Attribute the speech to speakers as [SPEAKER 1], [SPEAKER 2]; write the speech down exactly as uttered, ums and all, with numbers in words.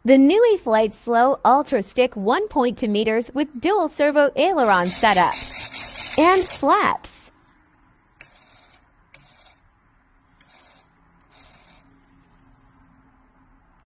[SPEAKER 1] The new E-flite Slow Ultra Stick one point two meters with dual servo aileron setup and flaps.